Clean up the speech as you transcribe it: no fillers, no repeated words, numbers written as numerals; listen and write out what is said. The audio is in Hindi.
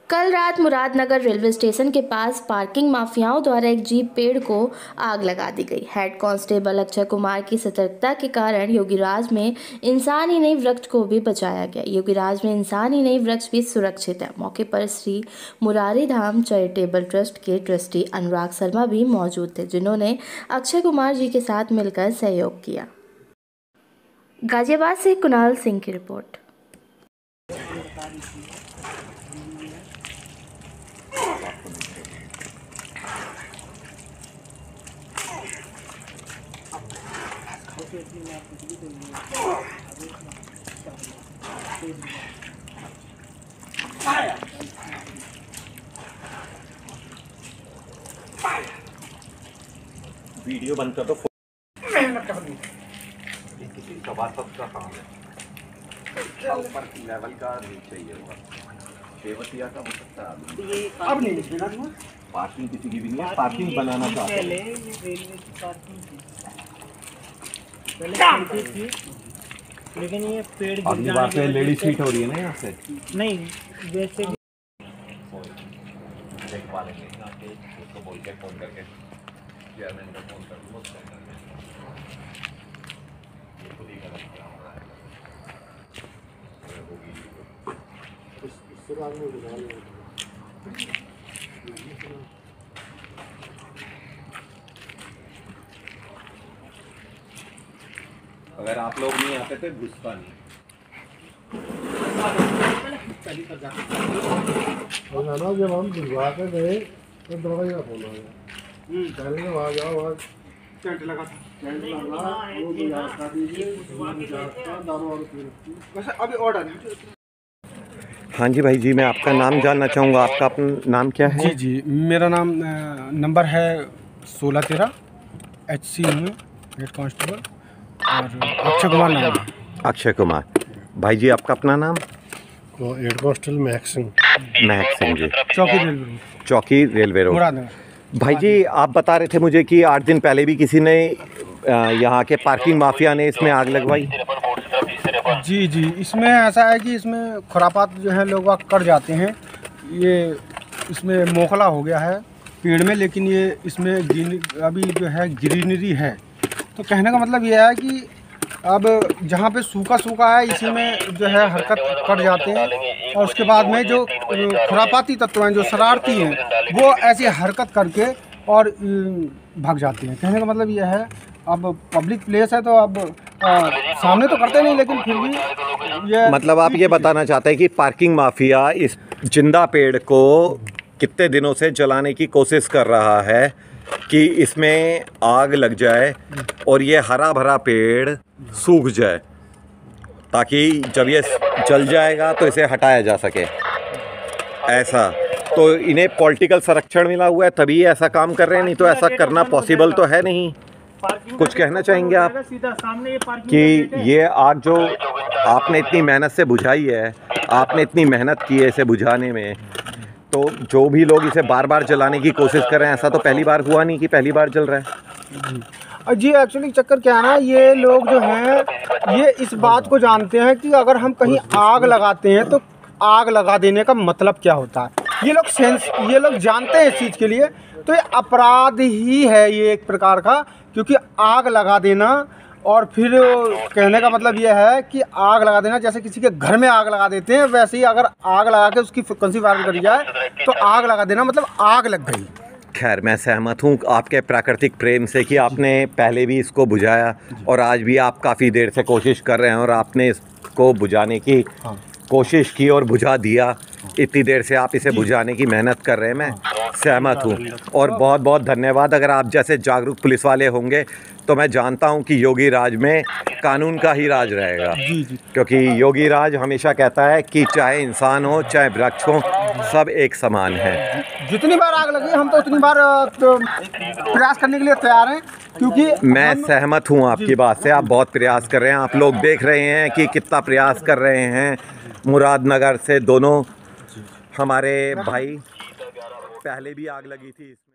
कल रात मुरादनगर रेलवे स्टेशन के पास पार्किंग माफियाओं द्वारा एक जीप पेड़ को आग लगा दी गई। हेड कांस्टेबल अक्षय कुमार की सतर्कता के कारण योगीराज में इंसान ही नहीं वृक्ष को भी बचाया गया। योगीराज में इंसान ही नहीं वृक्ष भी सुरक्षित है। मौके पर श्री मुरारी धाम चैरिटेबल ट्रस्ट के ट्रस्टी अनुराग शर्मा भी मौजूद थे, जिन्होंने अक्षय कुमार जी के साथ मिलकर सहयोग किया। गाजियाबाद से कुणाल सिंह की रिपोर्ट। वीडियो बंद कर दो। मेहनत करनी किसी सभासद का काम है। ऊपर लेवल का नहीं चाहिए होगा। शेवतिया का हो सकता है। अब नहीं पार्किंग किसी की भी नहीं है। पार्किंग बनाना चाहते हैं। रेलवे की पार्किंग थी, लेकिन ये पेड़ अगली बार से लेडी सीट हो रही है ना यहाँ से। नहीं वैसे देख पा लेंगे उसको बोल के फोन करके चेयरमैन को फोन कर दूँ ये खुद ही गलत क्या हो रहा है। अगर आप लोग नहीं आते थे घुसता नहीं। जब हम भिजवा के गए तो दवाई का फोन आ गया। पहले तो वहाँ जाओ, वहाँ टेंट लगा था, टेंट लगा वो गुजारा दीजिए दारू वारू पी रखी। वैसे अभी ऑर्डर है। हाँ जी भाई जी, मैं आपका नाम जानना चाहूँगा। आपका अपना नाम क्या है? जी मेरा नाम नंबर है 1613 HC में हेड कांस्टेबल और अक्षय कुमार नाम है। अक्षय कुमार भाई जी, आपका अपना नाम? हेड कांस्टेबल महक सिंह जी, चौकी रेलवे रोड मुरादनगर। भाई जी, आप बता रहे थे मुझे कि 8 दिन पहले भी किसी ने यहाँ के पार्किंग माफिया ने इसमें आग लगवाई। जी इसमें ऐसा है कि इसमें खुरापात जो है लोग वहाँ कर जाते हैं। ये इसमें मोखला हो गया है पेड़ में, लेकिन ये इसमें अभी जो है ग्रीनरी है। तो कहने का मतलब ये है कि अब जहाँ पे सूखा है इसी में जो है हरकत कर जाते हैं, और उसके बाद में जो खुरापाती तत्व हैं, जो शरारती हैं, वो ऐसी हरकत करके और भाग जाते हैं। कहने का मतलब ये है, अब पब्लिक प्लेस है तो अब सामने तो करते नहीं, लेकिन फिर भी ये मतलब आप ये बताना चाहते हैं कि पार्किंग माफिया इस जिंदा पेड़ को कितने दिनों से जलाने की कोशिश कर रहा है कि इसमें आग लग जाए और ये हरा भरा पेड़ सूख जाए, ताकि जब ये जल जाएगा तो इसे हटाया जा सके। ऐसा तो इन्हें पॉलिटिकल संरक्षण मिला हुआ है, तभी ऐसा काम कर रहे हैं, नहीं तो ऐसा करना पॉसिबल तो है नहीं। कुछ कहना चाहेंगे आप कि ये आग जो आपने इतनी मेहनत से बुझाई है, आपने इतनी मेहनत की है इसे बुझाने में, तो जो भी लोग इसे बार बार जलाने की कोशिश कर रहे हैं, ऐसा तो पहली बार हुआ नहीं कि पहली बार जल रहा है। जी एक्चुअली चक्कर क्या है ना, ये लोग जो हैं ये इस बात को जानते हैं कि अगर हम कहीं आग लगाते हैं तो आग लगा देने का मतलब क्या होता है। ये लोग जानते हैं इस चीज़ के लिए, तो ये अपराध ही है ये एक प्रकार का, क्योंकि आग लगा देना और फिर कहने का मतलब ये है कि आग लगा देना जैसे किसी के घर में आग लगा देते हैं, वैसे ही अगर आग लगा के उसकी फ्रिक्वेंसी वायरल करी जाए तो आग लगा देना मतलब आग लग गई। खैर, मैं सहमत हूँ आपके प्राकृतिक प्रेम से कि आपने पहले भी इसको बुझाया और आज भी आप काफ़ी देर से कोशिश कर रहे हैं और आपने इसको बुझाने की कोशिश की और बुझा दिया। इतनी देर से आप इसे बुझाने की मेहनत कर रहे हैं, मैं सहमत हूँ और बहुत बहुत धन्यवाद। अगर आप जैसे जागरूक पुलिस वाले होंगे तो मैं जानता हूँ कि योगी राज में कानून का ही राज रहेगा। क्योंकि योगी राज हमेशा कहता है कि चाहे इंसान हो चाहे वृक्ष हो, सब एक समान है। जितनी बार आग लगी हम तो उतनी बार प्रयास करने के लिए तैयार हैं, क्योंकि मैं सहमत हूँ आपकी बात से। आप बहुत प्रयास कर रहे हैं, आप लोग देख रहे हैं कि कितना प्रयास कर रहे हैं। मुरादनगर से दोनों हमारे भाई, पहले भी आग लगी थी।